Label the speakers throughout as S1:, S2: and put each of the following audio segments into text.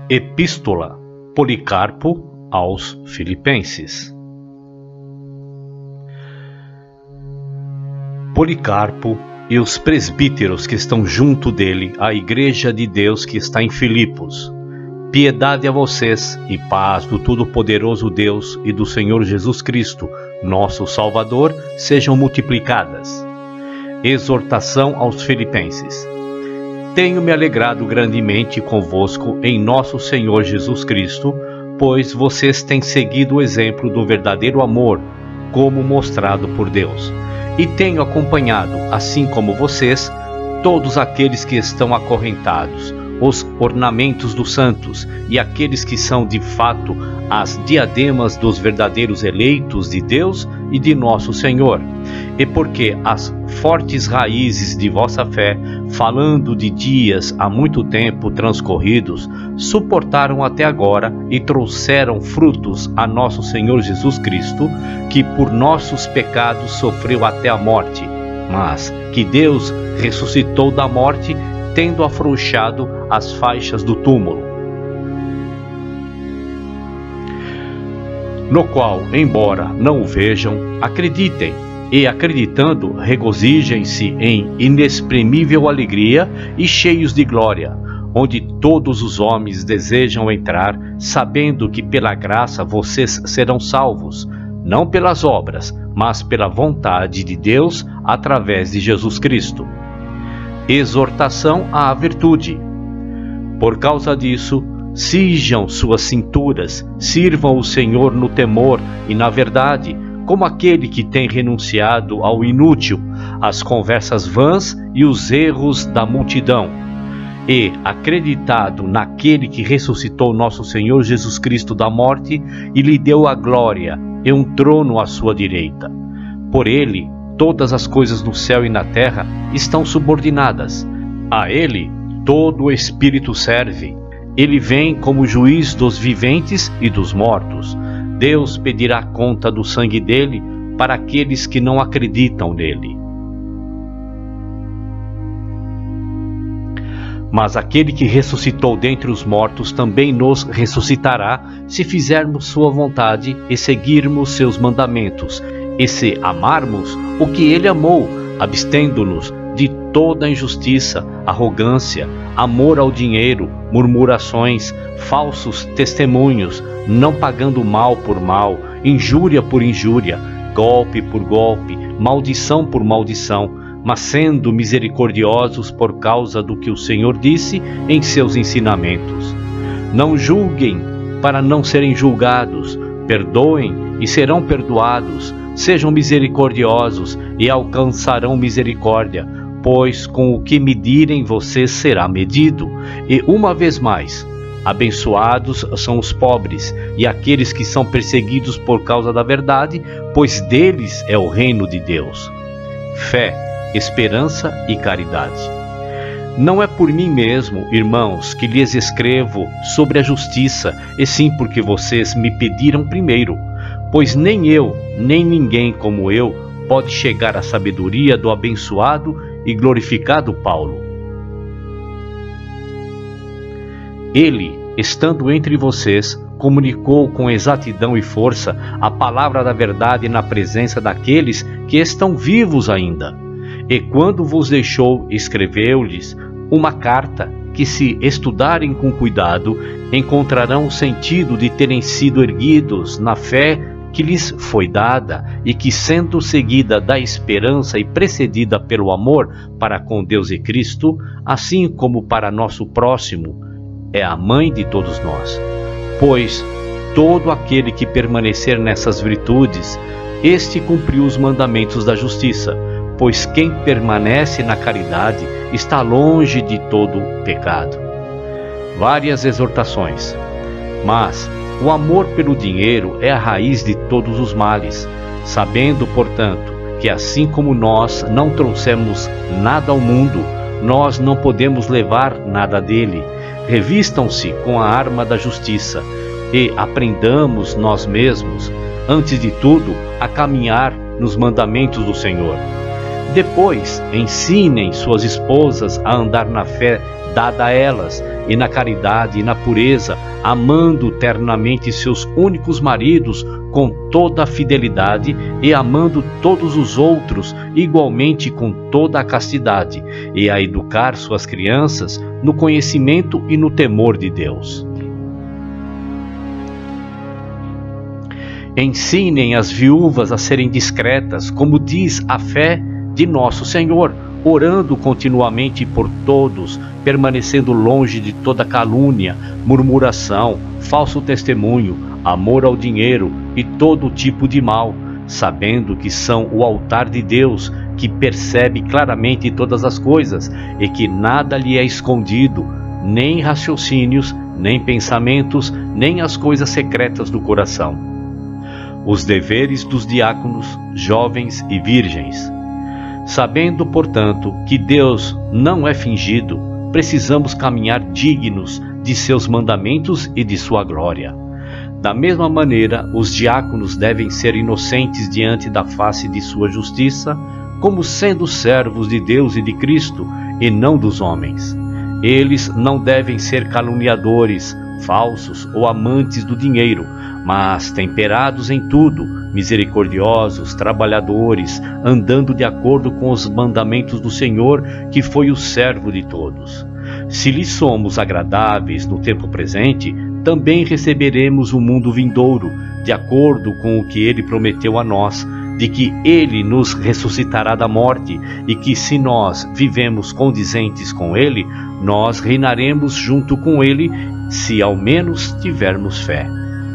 S1: Epístola Policarpo aos Filipenses. Policarpo e os presbíteros que estão junto dele, a igreja de Deus que está em Filipos. Piedade a vocês e paz do Todo-Poderoso Deus e do Senhor Jesus Cristo, nosso Salvador, sejam multiplicadas. Exortação aos Filipenses. Tenho me alegrado grandemente convosco em nosso Senhor Jesus Cristo, pois vocês têm seguido o exemplo do verdadeiro amor, como mostrado por Deus. E tenho acompanhado, assim como vocês, todos aqueles que estão acorrentados, os ornamentos dos santos e aqueles que são de fato as diademas dos verdadeiros eleitos de Deus e de nosso Senhor. E porque as fortes raízes de vossa fé, falando de dias há muito tempo transcorridos, suportaram até agora e trouxeram frutos a nosso Senhor Jesus Cristo, que por nossos pecados sofreu até a morte, mas que Deus ressuscitou da morte, tendo afrouxado as faixas do túmulo, no qual, embora não o vejam, acreditem, e acreditando, regozijem-se em inexprimível alegria e cheios de glória, onde todos os homens desejam entrar, sabendo que pela graça vocês serão salvos, não pelas obras, mas pela vontade de Deus, através de Jesus Cristo. Exortação à virtude. Por causa disso, cinjam suas cinturas, sirvam o Senhor no temor e na verdade, como aquele que tem renunciado ao inútil, às conversas vãs e os erros da multidão, e acreditado naquele que ressuscitou nosso Senhor Jesus Cristo da morte e lhe deu a glória e um trono à sua direita. Por ele, todas as coisas no céu e na terra estão subordinadas. A ele, todo o Espírito serve. Ele vem como juiz dos viventes e dos mortos. Deus pedirá conta do sangue dele para aqueles que não acreditam nele. Mas aquele que ressuscitou dentre os mortos também nos ressuscitará, se fizermos sua vontade e seguirmos seus mandamentos, e se amarmos o que ele amou, abstendo-nos de toda injustiça, arrogância, amor ao dinheiro, murmurações, falsos testemunhos, não pagando mal por mal, injúria por injúria, golpe por golpe, maldição por maldição, mas sendo misericordiosos por causa do que o Senhor disse em seus ensinamentos. Não julguem para não serem julgados, perdoem e serão perdoados, sejam misericordiosos e alcançarão misericórdia, pois com o que medirem vocês será medido. E uma vez mais, abençoados são os pobres e aqueles que são perseguidos por causa da verdade, pois deles é o reino de Deus. Fé, esperança e caridade. Não é por mim mesmo, irmãos, que lhes escrevo sobre a justiça, e sim porque vocês me pediram primeiro, pois nem eu, nem ninguém como eu, pode chegar à sabedoria do abençoado e glorificado Paulo. Ele, estando entre vocês, comunicou com exatidão e força a palavra da verdade na presença daqueles que estão vivos ainda. E quando vos deixou, escreveu-lhes uma carta que, se estudarem com cuidado, encontrarão o sentido de terem sido erguidos na fé que lhes foi dada e que, sendo seguida da esperança e precedida pelo amor para com Deus e Cristo, assim como para nosso próximo, é a mãe de todos nós. Pois todo aquele que permanecer nessas virtudes, este cumpriu os mandamentos da justiça, pois quem permanece na caridade está longe de todo pecado. Várias exortações. Mas o amor pelo dinheiro é a raiz de todos os males, sabendo, portanto, que assim como nós não trouxemos nada ao mundo, nós não podemos levar nada dele. Revistam-se com a arma da justiça e aprendamos nós mesmos, antes de tudo, a caminhar nos mandamentos do Senhor. Depois, ensinem suas esposas a andar na fé dada a elas, e na caridade e na pureza, amando ternamente seus únicos maridos com toda a fidelidade e amando todos os outros igualmente com toda a castidade, e a educar suas crianças no conhecimento e no temor de Deus. Ensinem as viúvas a serem discretas, como diz a fé de nosso Senhor, orando continuamente por todos, permanecendo longe de toda calúnia, murmuração, falso testemunho, amor ao dinheiro e todo tipo de mal, sabendo que são o altar de Deus, que percebe claramente todas as coisas e que nada lhe é escondido, nem raciocínios, nem pensamentos, nem as coisas secretas do coração. Os deveres dos diáconos, jovens e virgens. Sabendo, portanto, que Deus não é fingido, precisamos caminhar dignos de seus mandamentos e de sua glória. Da mesma maneira, os diáconos devem ser inocentes diante da face de sua justiça, como sendo servos de Deus e de Cristo, e não dos homens. Eles não devem ser caluniadores, falsos ou amantes do dinheiro, mas temperados em tudo, misericordiosos, trabalhadores, andando de acordo com os mandamentos do Senhor, que foi o servo de todos. Se lhe somos agradáveis no tempo presente, também receberemos o mundo vindouro, de acordo com o que ele prometeu a nós, de que ele nos ressuscitará da morte, e que se nós vivemos condizentes com ele, nós reinaremos junto com ele, se ao menos tivermos fé.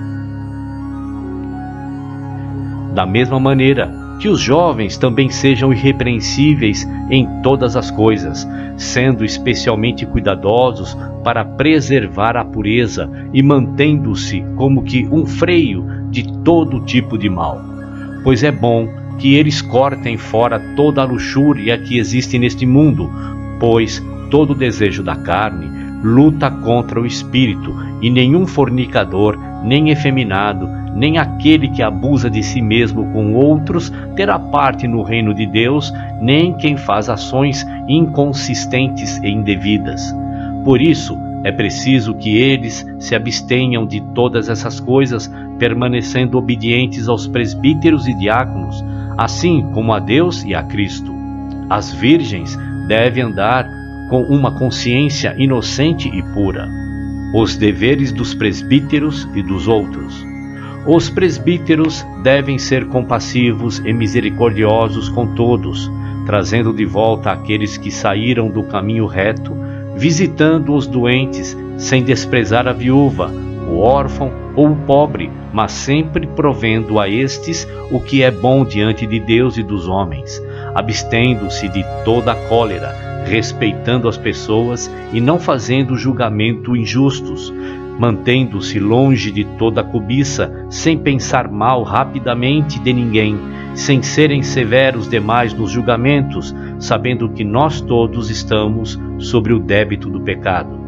S1: Da mesma maneira, que os jovens também sejam irrepreensíveis em todas as coisas, sendo especialmente cuidadosos para preservar a pureza e mantendo-se como que um freio de todo tipo de mal. Pois é bom que eles cortem fora toda a luxúria que existe neste mundo, pois todo desejo da carne luta contra o espírito, e nenhum fornicador, nem efeminado, nem aquele que abusa de si mesmo com outros terá parte no reino de Deus, nem quem faz ações inconsistentes e indevidas. Por isso, é preciso que eles se abstenham de todas essas coisas, permanecendo obedientes aos presbíteros e diáconos, assim como a Deus e a Cristo. As virgens devem andar com uma consciência inocente e pura. Os deveres dos presbíteros e dos outros. Os presbíteros devem ser compassivos e misericordiosos com todos, trazendo de volta aqueles que saíram do caminho reto, visitando os doentes, sem desprezar a viúva, o órfão ou o pobre, mas sempre provendo a estes o que é bom diante de Deus e dos homens, abstendo-se de toda a cólera, respeitando as pessoas e não fazendo julgamento injustos, mantendo-se longe de toda cobiça, sem pensar mal rapidamente de ninguém, sem serem severos demais nos julgamentos, sabendo que nós todos estamos sobre o débito do pecado.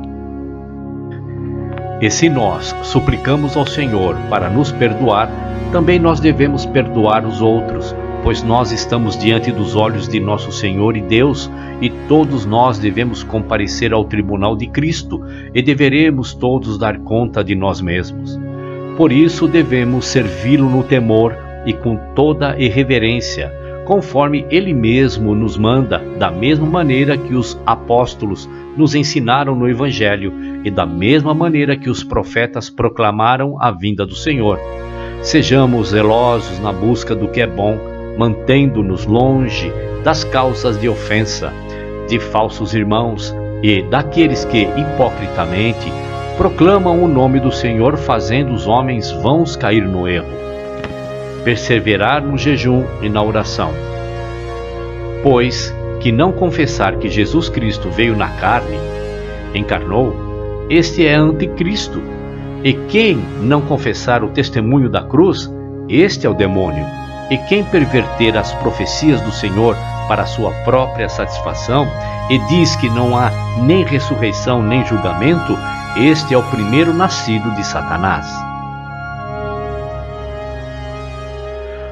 S1: E se nós suplicamos ao Senhor para nos perdoar, também nós devemos perdoar os outros, pois nós estamos diante dos olhos de nosso Senhor e Deus, e todos nós devemos comparecer ao tribunal de Cristo, e deveremos todos dar conta de nós mesmos. Por isso devemos servi-lo no temor e com toda irreverência, conforme Ele mesmo nos manda, da mesma maneira que os apóstolos nos ensinaram no Evangelho, e da mesma maneira que os profetas proclamaram a vinda do Senhor. Sejamos zelosos na busca do que é bom, mantendo-nos longe das causas de ofensa, de falsos irmãos e daqueles que, hipocritamente, proclamam o nome do Senhor, fazendo os homens vãos cair no erro. Perseverar no jejum e na oração. Pois que não confessar que Jesus Cristo veio na carne, encarnou, este é anticristo. E quem não confessar o testemunho da cruz, este é o demônio. E quem perverter as profecias do Senhor para sua própria satisfação, e diz que não há nem ressurreição nem julgamento, este é o primeiro nascido de Satanás.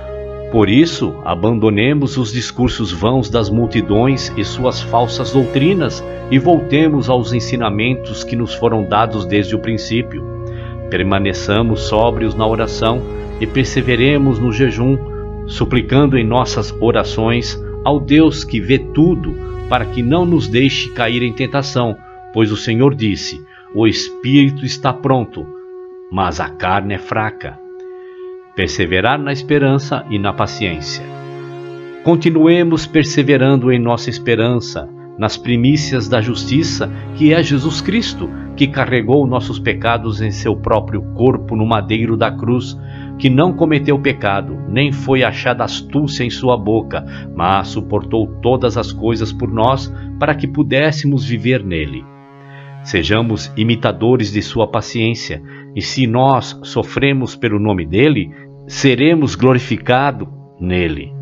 S1: Por isso, abandonemos os discursos vãos das multidões e suas falsas doutrinas e voltemos aos ensinamentos que nos foram dados desde o princípio. Permaneçamos sóbrios na oração e perseveremos no jejum, suplicando em nossas orações ao Deus que vê tudo, para que não nos deixe cair em tentação, pois o Senhor disse: o espírito está pronto, mas a carne é fraca. Perseverar na esperança e na paciência. Continuemos perseverando em nossa esperança, nas primícias da justiça, que é Jesus Cristo, que carregou nossos pecados em seu próprio corpo no madeiro da cruz, que não cometeu pecado, nem foi achada astúcia em sua boca, mas suportou todas as coisas por nós, para que pudéssemos viver nele. Sejamos imitadores de sua paciência, e se nós sofremos pelo nome dele, seremos glorificados nele.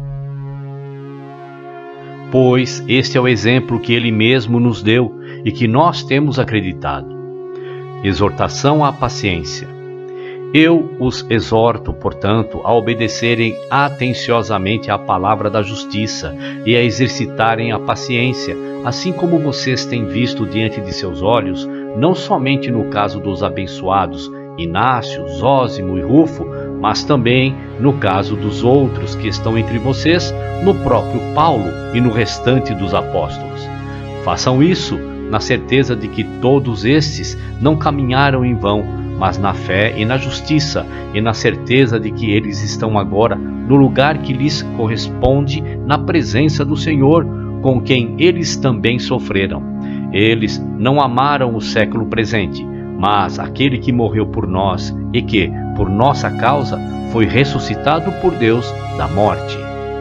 S1: Pois este é o exemplo que ele mesmo nos deu e que nós temos acreditado. Exortação à paciência. Eu os exorto, portanto, a obedecerem atenciosamente à palavra da justiça e a exercitarem a paciência, assim como vocês têm visto diante de seus olhos, não somente no caso dos abençoados Inácio, Zósimo e Rufo, mas também no caso dos outros que estão entre vocês, no próprio Paulo e no restante dos apóstolos. Façam isso na certeza de que todos estes não caminharam em vão, mas na fé e na justiça, e na certeza de que eles estão agora no lugar que lhes corresponde na presença do Senhor, com quem eles também sofreram. Eles não amaram o século presente, mas aquele que morreu por nós e que, por nossa causa, foi ressuscitado por Deus da morte.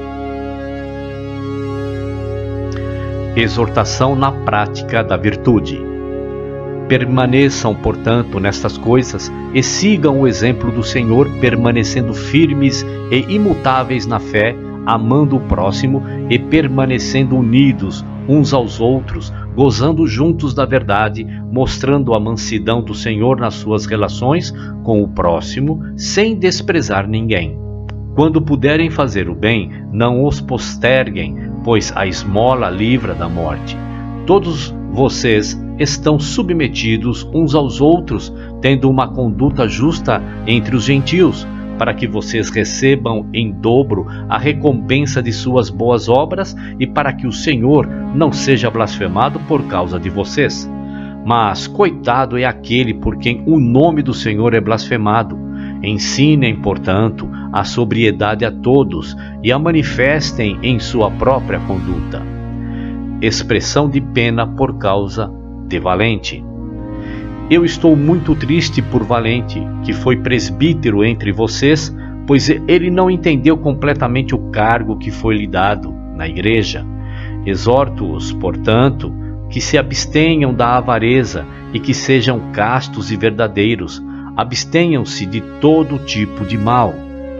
S1: Exortação na prática da virtude. Permaneçam, portanto, nestas coisas e sigam o exemplo do Senhor, permanecendo firmes e imutáveis na fé, amando o próximo e permanecendo unidos uns aos outros, gozando juntos da verdade, mostrando a mansidão do Senhor nas suas relações com o próximo, sem desprezar ninguém. Quando puderem fazer o bem, não os posterguem, pois a esmola livra da morte. Todos vocês estão submetidos uns aos outros, tendo uma conduta justa entre os gentios, para que vocês recebam em dobro a recompensa de suas boas obras e para que o Senhor não seja blasfemado por causa de vocês. Mas coitado é aquele por quem o nome do Senhor é blasfemado. Ensinem, portanto, a sobriedade a todos e a manifestem em sua própria conduta. Expressão de pena por causa de Valente. Eu estou muito triste por Valente, que foi presbítero entre vocês, pois ele não entendeu completamente o cargo que foi lhe dado na igreja. Exorto-os, portanto, que se abstenham da avareza e que sejam castos e verdadeiros. Abstenham-se de todo tipo de mal.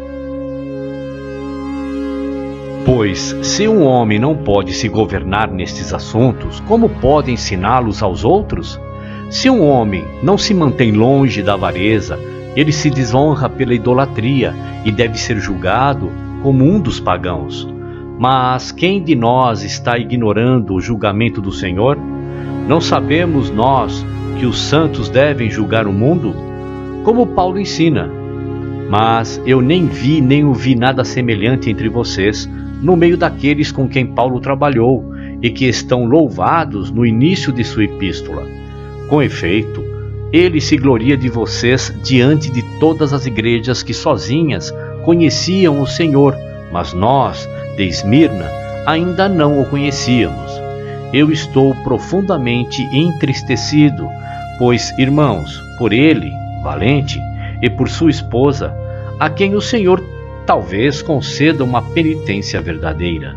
S1: Pois, se um homem não pode se governar nestes assuntos, como pode ensiná-los aos outros? Se um homem não se mantém longe da avareza, ele se desonra pela idolatria e deve ser julgado como um dos pagãos. Mas quem de nós está ignorando o julgamento do Senhor? Não sabemos nós que os santos devem julgar o mundo? Como Paulo ensina. Mas eu nem vi nem ouvi nada semelhante entre vocês, no meio daqueles com quem Paulo trabalhou e que estão louvados no início de sua epístola. Com efeito, ele se gloria de vocês diante de todas as igrejas que sozinhas conheciam o Senhor, mas nós, de Esmirna, ainda não o conhecíamos. Eu estou profundamente entristecido, pois, irmãos, por ele, Valente, e por sua esposa, a quem o Senhor talvez conceda uma penitência verdadeira.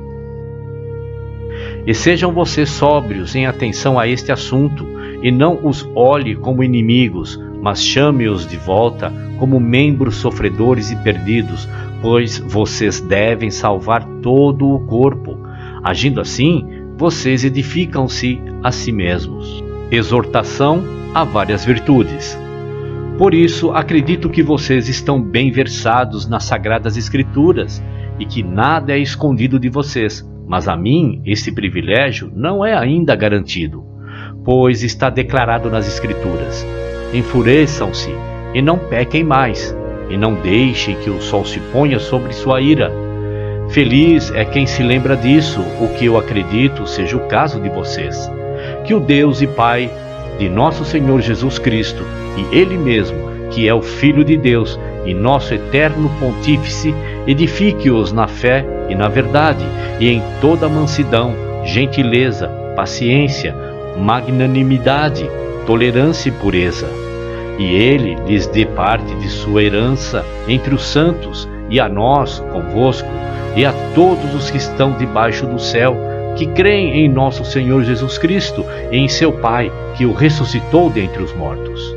S1: E sejam vocês sóbrios em atenção a este assunto, e não os olhe como inimigos, mas chame-os de volta como membros sofredores e perdidos, pois vocês devem salvar todo o corpo. Agindo assim, vocês edificam-se a si mesmos. Exortação a várias virtudes. Por isso, acredito que vocês estão bem versados nas Sagradas Escrituras e que nada é escondido de vocês. Mas a mim, esse privilégio não é ainda garantido, pois está declarado nas Escrituras: enfureçam-se e não pequem mais, e não deixem que o sol se ponha sobre sua ira. Feliz é quem se lembra disso, o que eu acredito seja o caso de vocês. Que o Deus e Pai de nosso Senhor Jesus Cristo, e Ele mesmo, que é o Filho de Deus e nosso eterno Pontífice, edifique-os na fé e na verdade, e em toda mansidão, gentileza, paciência, magnanimidade, tolerância e pureza. E Ele lhes dê parte de sua herança entre os santos, e a nós, convosco, e a todos os que estão debaixo do céu, que creem em nosso Senhor Jesus Cristo e em seu Pai, que o ressuscitou dentre os mortos.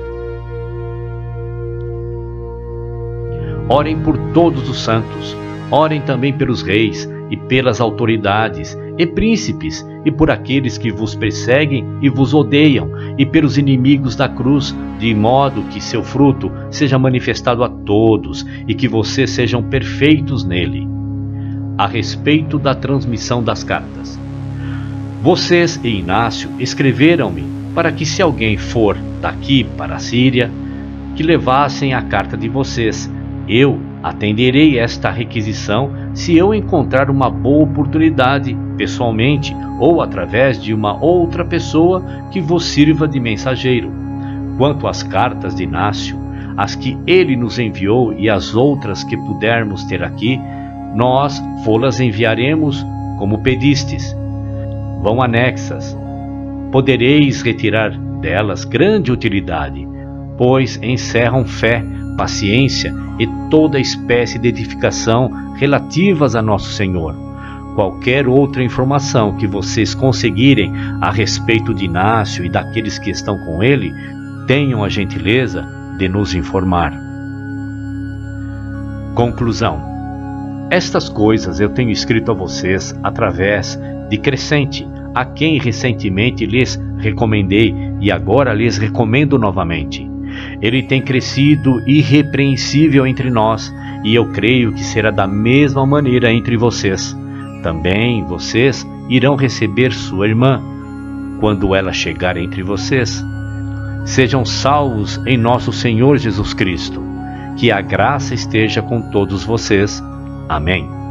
S1: Orem por todos os santos, orem também pelos reis e pelas autoridades e príncipes, e por aqueles que vos perseguem e vos odeiam, e pelos inimigos da cruz, de modo que seu fruto seja manifestado a todos, e que vocês sejam perfeitos nele. A respeito da transmissão das cartas. Vocês e Inácio escreveram-me para que, se alguém for daqui para a Síria, que levassem a carta de vocês. Eu atenderei esta requisição se eu encontrar uma boa oportunidade, pessoalmente ou através de uma outra pessoa que vos sirva de mensageiro. Quanto às cartas de Inácio, as que ele nos enviou e as outras que pudermos ter aqui, nós vô-las enviaremos como pedistes. Vão anexas. Podereis retirar delas grande utilidade, pois encerram fé, paciência e toda espécie de edificação relativas a nosso Senhor. Qualquer outra informação que vocês conseguirem a respeito de Inácio e daqueles que estão com ele, tenham a gentileza de nos informar. Conclusão. Estas coisas eu tenho escrito a vocês através de Crescente, a quem recentemente lhes recomendei e agora lhes recomendo novamente. Ele tem crescido irrepreensível entre nós, e eu creio que será da mesma maneira entre vocês. Também vocês irão receber sua irmã, quando ela chegar entre vocês. Sejam salvos em nosso Senhor Jesus Cristo. Que a graça esteja com todos vocês. Amém.